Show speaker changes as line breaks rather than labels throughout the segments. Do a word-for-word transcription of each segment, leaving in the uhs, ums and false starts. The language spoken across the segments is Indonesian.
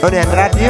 Dorian Radio.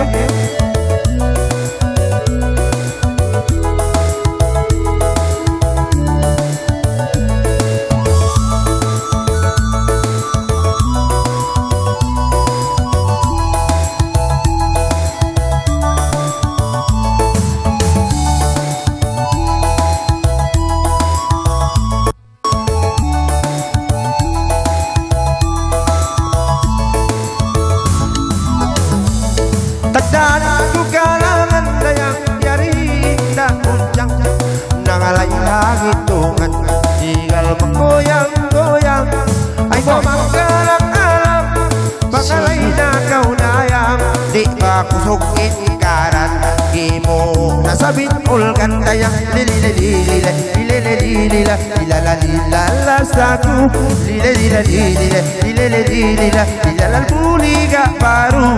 Tagdaan ko kalangan dayang yari indah puncang nangalay hagitungan igal maggoyang-goyang ay pamanggalang-alam pangalay na kaunayang di ba kusog inikaran di mo nasabit ulkan dayang lilililila lilililila lilalalilala saku lilililila lilililila lilalalbuliga baru.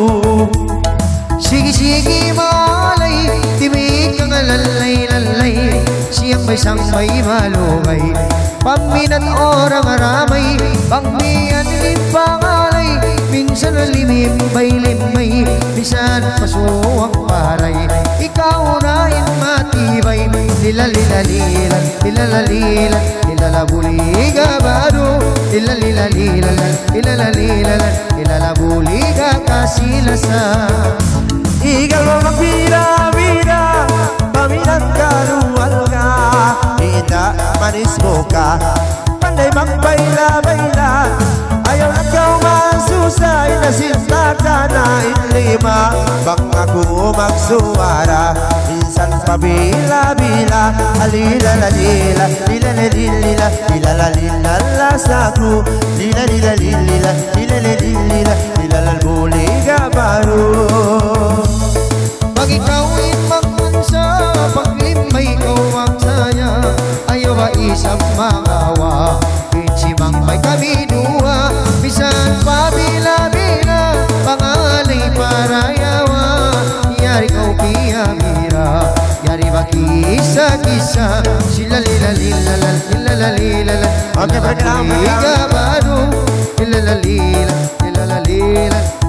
Sige-sige malay, timig kang lalay-lalay, siyang may sangmay malugay, paminat orang aramay, pangmiyan limpangalay, minsan limim-bay-limay, minsan pasuwang paray, ikaw na yung matibay, lila-lila-lila, lila-lila-lila, lilalabuliga baru, lila-lila-lila, lila-lila-lila, lilalabuliga kasilasan.
Igal mo magbira-bira paminat kaluwal ka Ina manis mo ka Panday magbayla-bayla Ayaw na kau masusay Nasinta ka na inlima Bang ako magsuwara Minsan pabila-bila Alila-lalila Lila-lalila Lila-lalila saku Lila-lila-lila Lila-lalila Lila-lalbuliga baru.
Pag ikaw'y magmansa, paglimay ko magsaya, ayaw ba isang mangawa, pinsimang may kami dua, bisan pabila-bila, pangalay parayawa, yari kau piyamira, yari ba kisa-kisa, sila lila-lila, lila-lila,
okay,
lila-lila, baru, lila-lila, lila-lila,